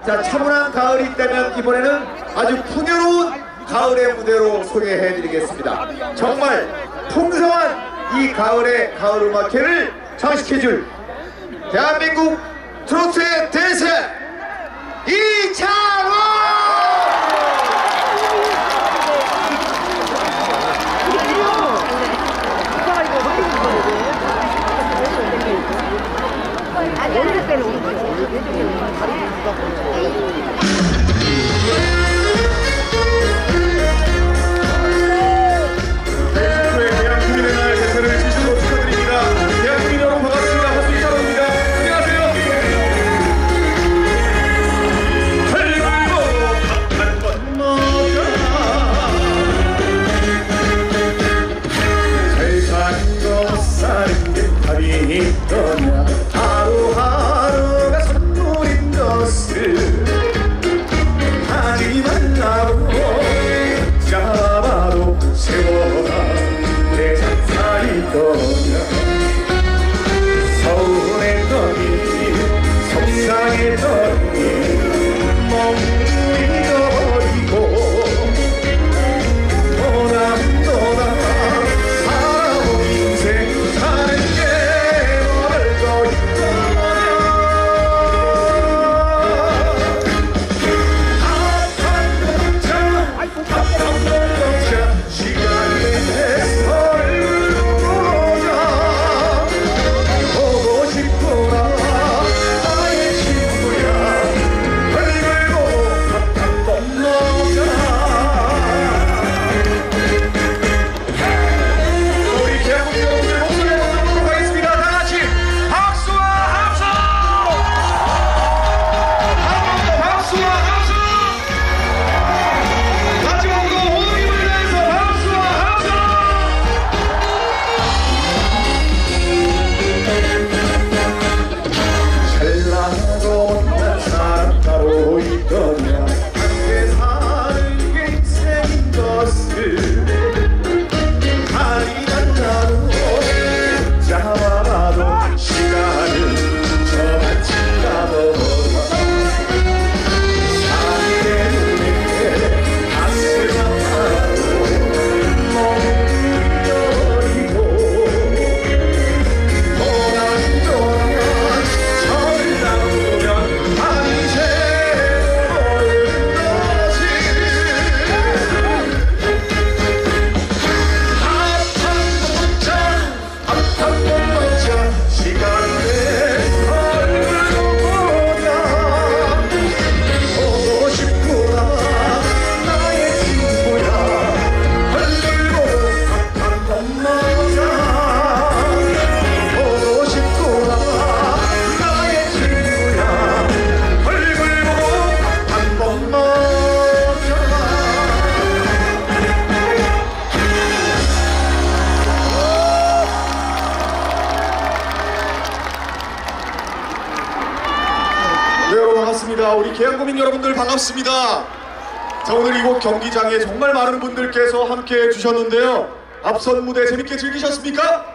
자, 차분한 가을이 있다면 이번에는 아주 풍요로운 가을의 무대로 소개해드리겠습니다. 정말 풍성한 이 가을의 가을 음악회를 장식해줄 대한민국 트로트의 대세 이찬원! 하루하루가 선물인 것을 하지 말라고 잡아도 세워라 내 상사이 떠나 서운했더니 속상했더니 멍 잊어버리고 우리 계양구민 여러분들 반갑습니다. 자, 오늘 이곳 경기장에 정말 많은 분들께서 함께 해주셨는데요. 앞선 무대 재밌게 즐기셨습니까?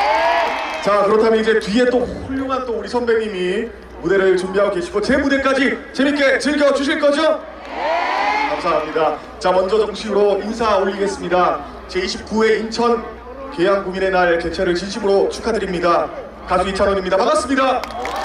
네! 자, 그렇다면 이제 뒤에 또 훌륭한 또 우리 선배님이 무대를 준비하고 계시고 제 무대까지 재밌게 즐겨주실 거죠? 네! 감사합니다. 자, 먼저 정식으로 인사 올리겠습니다. 제29회 인천 계양구민의 날 개최를 진심으로 축하드립니다. 가수 이찬원입니다. 반갑습니다.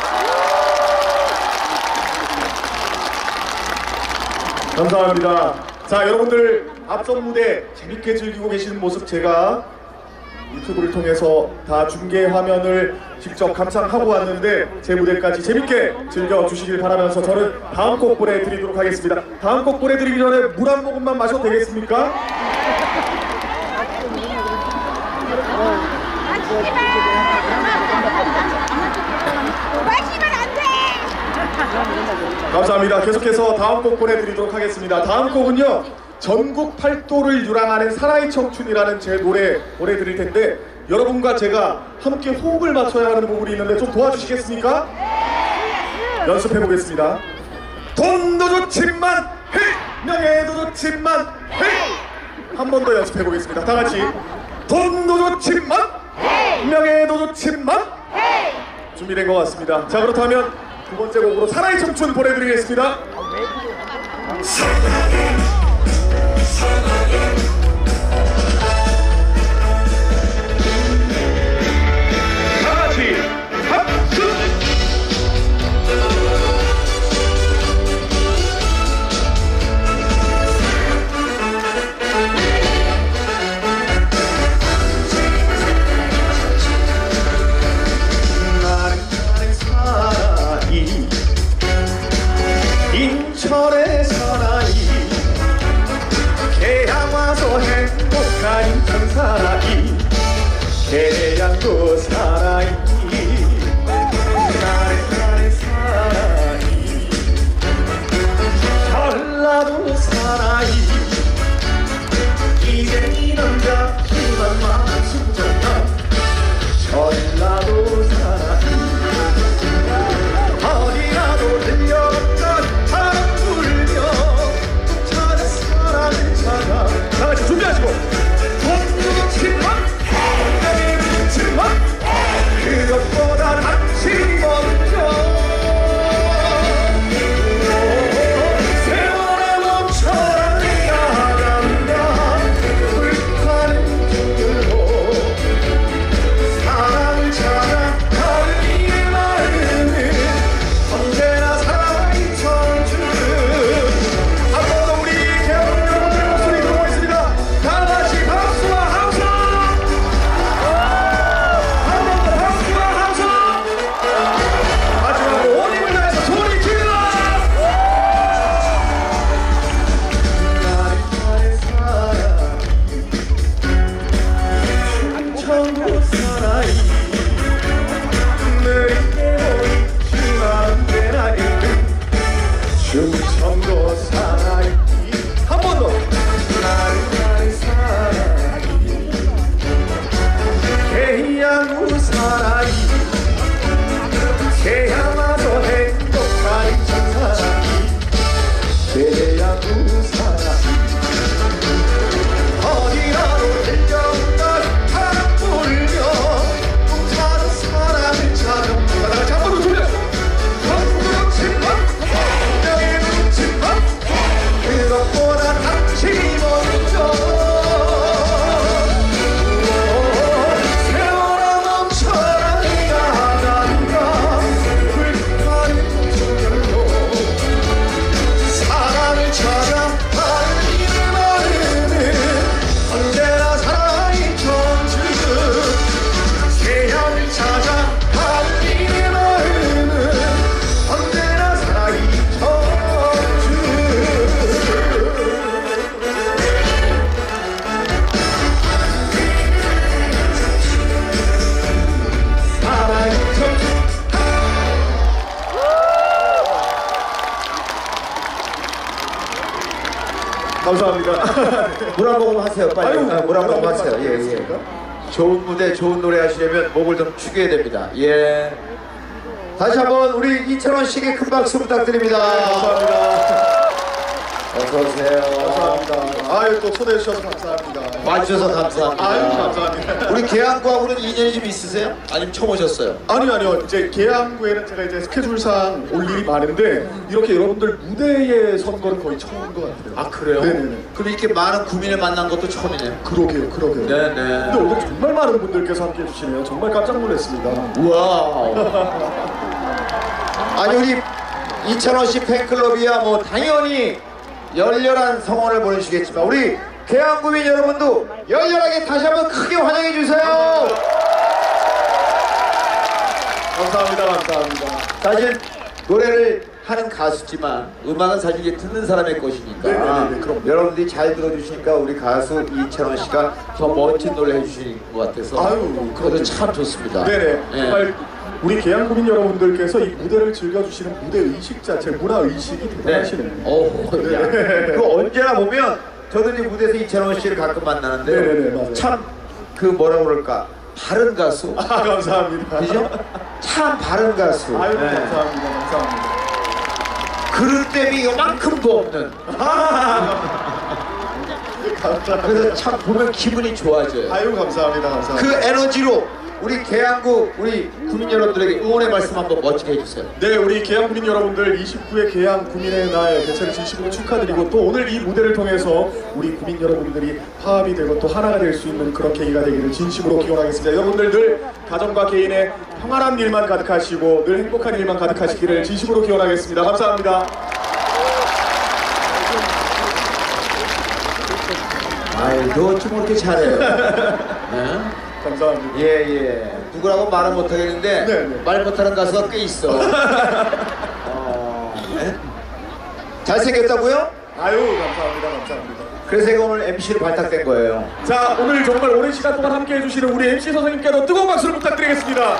감사합니다. 자, 여러분들 앞선 무대 재밌게 즐기고 계시는 모습 제가 유튜브를 통해서 다 중계 화면을 직접 감상하고 왔는데 제 무대까지 재밌게 즐겨주시길 바라면서 저는 다음 곡 보내드리도록 하겠습니다. 다음 곡 보내드리기 전에 물 한 모금만 마셔도 되겠습니까? 감사합니다. 계속해서 다음 곡 보내드리도록 하겠습니다. 다음 곡은요, 전국 팔도를 유랑하는 사나이 청춘이라는 제 노래 보내드릴 텐데 여러분과 제가 함께 호흡을 맞춰야 하는 부분이 있는데 좀 도와주시겠습니까? 연습해 보겠습니다. 돈도 좋지만 헤이! 명예도 좋지만 헤이! 한 번 더 연습해 보겠습니다. 다 같이 돈도 좋지만 헤이! 명예도 좋지만 헤이! 준비된 것 같습니다. 자, 그렇다면 두 번째 곡으로 사나이 청춘 보내드리겠습니다. 다같이 박수! 인천의 사나이 계양 와서 행복한 인천 사나이 계양도 사나이 나의 사나이 전라도 사나이 이제 이 남자 희망 마음 순정한 전라도 사나이 어디라도 들려간 바람 불며 찾아 사랑을 찾아 다같이 준비하시고 돈 치만 내게 치만 그것보다 당신이 먼저 세월에 멈춰라 내가 간다 불타는 길로 사랑을 찾아 다른 이의 마음을 언제나 사랑이 천주 한 번 더 우리 개원 여러분들의 목소리 들어보겠습니다. 다같이 박수와 함성 한 번 더 박수와 함성 마지막으로 온 힘을 다해서 소리 질러 나의 사랑이 충청도 사나이 느리게 보이지만 언제나 충청도 사나이 한 번 더 나의 사나이 계양우 사나이 계양 와서 행복한 인천 사나이 계양우 사나이 어디라도 들려간 바람 불며 꿈타는 사랑을 찾아 다같이 한 번 더 돌려 멈추지만 내게 묻지만 그것보다 당신이 먼저 세월아 멈춰라 내가 간다 불타는 저절로 사랑을 찾아 다른 이의 마음을 언제나 사랑이 천주 세상을 찾아 다른 이의 마음을 언제나 사랑이 천주 사랑이 천주 감사합니다. 물 한 모금 하세요, 빨리. 아유, 물 한 모금 하세요. 예, 예. 알겠습니까? 좋은 무대, 좋은 노래 하시려면 목을 좀 축여야 됩니다. 예. 다시 한번 우리 이찬원 씨에게 큰 박수 부탁드립니다. 감사합니다. 어서 오세요. 감사합니다. 아유 또 초대해 주셔서 감사합니다. 와주셔서 감사합니다. 아유 감사합니다. 우리 계양구하고는 인연이 좀 있으세요? 아니면 처음 오셨어요? 아니요 이제 계양구에는 제가 이제 스케줄상 올 일이 많은데 이렇게 여러분들 무대에 선 거는 거의 처음인 것 같아요. 아, 그래요? 네네네. 그럼 이렇게 많은 구민을 만난 것도 처음이네요. 그러게요. 네네. 근데 오늘 정말 많은 분들께서 함께 해주시네요. 정말 깜짝 놀랐습니다. 와우. 아니, 우리 이찬원 씨 팬클럽이야 뭐 당연히 열렬한 성원을 보내주시겠지만 우리 계양구민 여러분도 열렬하게 다시 한번 크게 환영해 주세요. 감사합니다. 사실 노래를 하는 가수지만 음악은 사실 이제 듣는 사람의 것이니까 네네네, 그럼요. 여러분들이 잘 들어주시니까 우리 가수 이찬원 씨가 더 멋진 노래 해주시는 것 같아서 아유, 그것도 참 좋습니다. 네네. 예. 정말 우리 계양구민 여러분들께서 이 무대를 즐겨주시는 무대 의식 자체, 문화 의식이 대단하시네요. 야. 그 언제나 보면 저도 이제 무대에서 이찬원 씨를 가끔 만나는데요. 네네네, 맞아요. 참 그 뭐라 그럴까 바른 가수. 아, 감사합니다. 그죠? 참 바른 가수. 아유, 네. 감사합니다. 그릇됨이 요만큼도 없는. 그래서 참 보면 기분이 좋아져요. 아유, 감사합니다. 그 에너지로 우리 계양구 우리 구민 여러분들에게 응원의 말씀 한번 멋지게 해주세요. 네, 우리 계양구민 여러분들 29회 계양구민의 날 대체를 진심으로 축하드리고 또 오늘 이 무대를 통해서 우리 구민 여러분들이 화합이 되고 또 하나가 될 수 있는 그런 계기가 되기를 진심으로 기원하겠습니다. 여러분들 늘 가정과 개인의 평안한 일만 가득하시고 늘 행복한 일만 가득하시기를 진심으로 기원하겠습니다. 감사합니다. 아이, 너 좀 이렇게 잘해요. 네? 감사합니다. 예. 누구라고 말은 못하겠는데 네. 말 못하는 가수가 꽤 있어. 네? 잘생겼다고요? 아유, 감사합니다. 그래서 제가 오늘 MC로 발탁된 거예요. 자, 오늘 정말 오랜 시간 동안 함께 해주시는 우리 MC 선생님께도 뜨거운 박수를 부탁드리겠습니다.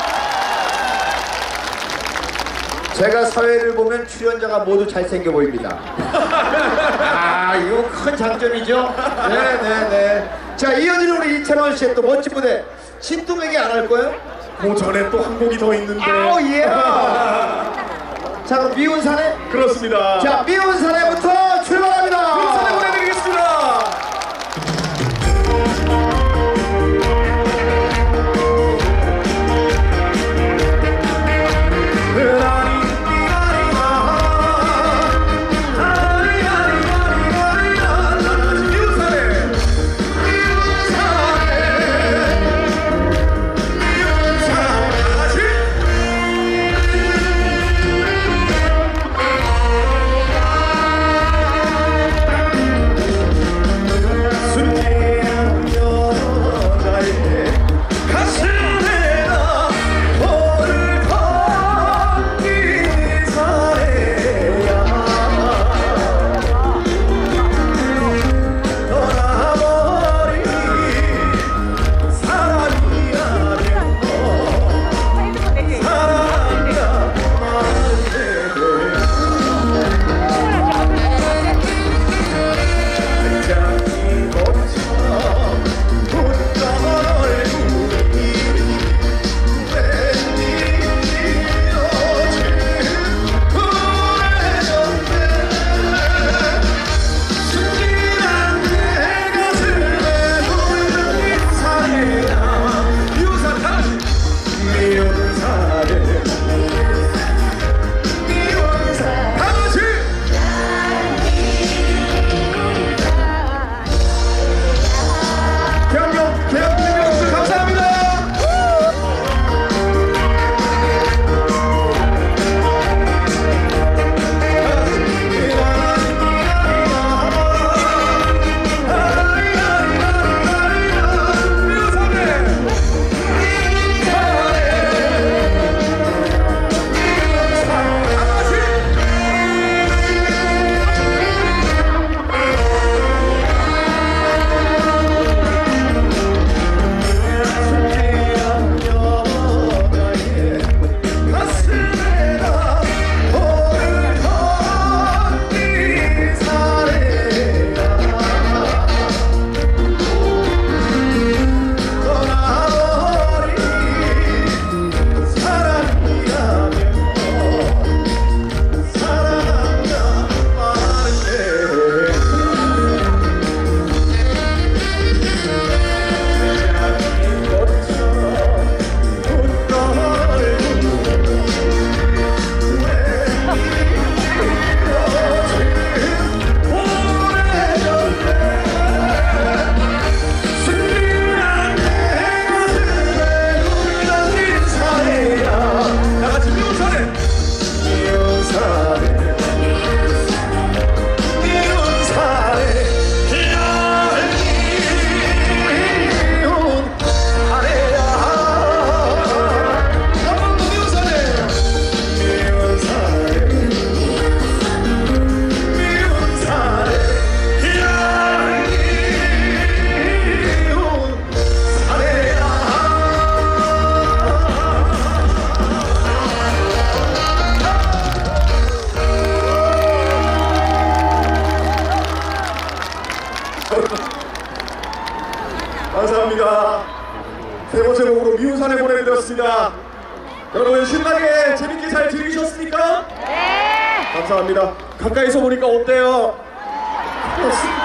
제가 사회를 보면 출연자가 모두 잘생겨 보입니다. 아, 이거 큰 장점이죠? 네. 자, 이어지는 우리 이찬원 씨의 또 멋진 무대. 신동에게 안 할 거예요? 그 전에 또 한 곡이 더 있는데. 아우, 예! 자, 그럼 미운 사내? 그렇습니다. 자, 미운 사내부터 출발합니다. 미운 사내 보내드리겠습니다. 감사합니다. 세 번째 곡으로 미운 사내 보내드렸습니다. 여러분 신나게 재밌게 잘 즐기셨습니까? 네. 감사합니다. 가까이서 보니까 어때요?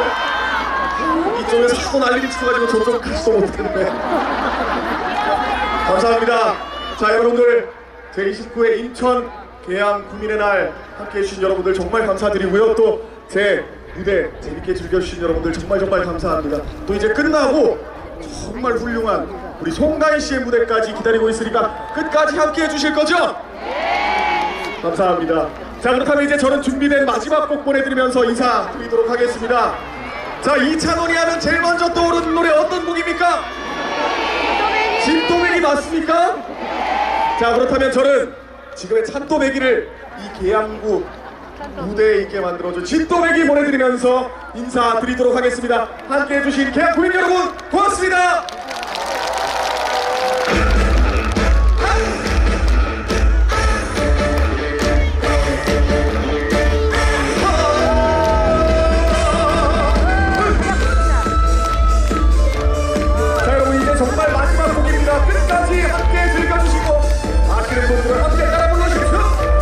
그렇습니다. 이쪽에서 하도 난리를 쳐가지고 저쪽 가지도 못했네. 감사합니다. 자, 여러분들 제29회 인천 계양 구민의 날 함께해 주신 여러분들 정말 감사드리고요. 또 제 무대 재밌게 즐겨주신 여러분들 정말 감사합니다. 또 이제 끝나고 정말 훌륭한 우리 송가인 씨의 무대까지 기다리고 있으니까 끝까지 함께해 주실 거죠? 감사합니다. 자, 그렇다면 이제 저는 준비된 마지막 곡 보내드리면서 인사드리도록 하겠습니다. 자, 이찬원이 하면 제일 먼저 떠오르는 노래 어떤 곡입니까? 진또배기 맞습니까? 자, 그렇다면 저는 지금의 찬또배기를 이 계양구 무대에 있게 만들어준 진또배기 보내드리면서 인사드리도록 하겠습니다. 함께 해주신 계양구민 여러분 고맙습니다. 자, 여러분 이제 정말 마지막 곡입니다. 끝까지 함께 즐겨주시고 아시는 분들은 함께 따라 불러주십시오.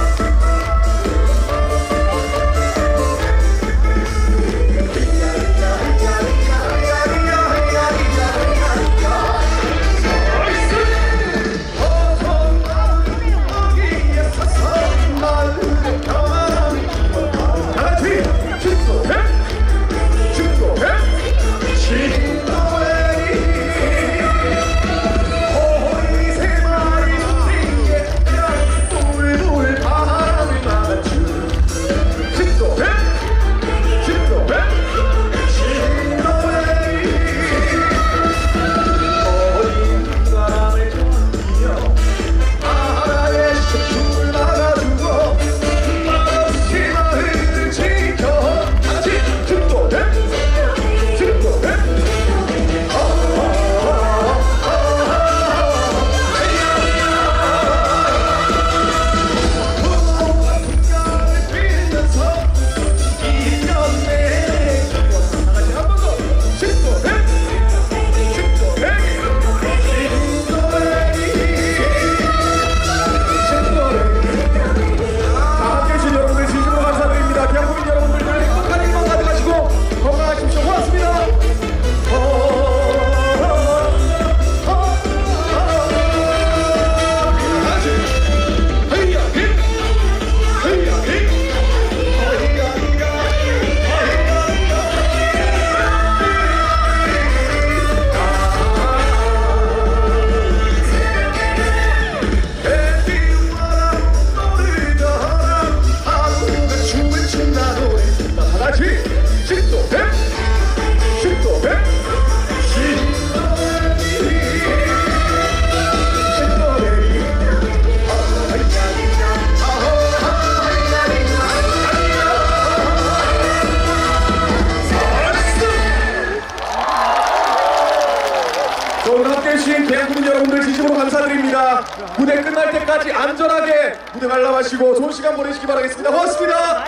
오늘 함께 해주신 계양구민 여러분들 진심으로 감사드립니다. 무대 끝날 때까지 안전하게 무대 관람하시고 좋은 시간 보내시기 바라겠습니다. 고맙습니다.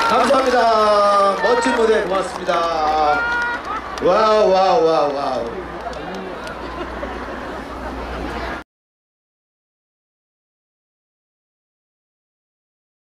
감사합니다. 멋진 무대 고맙습니다. 와우.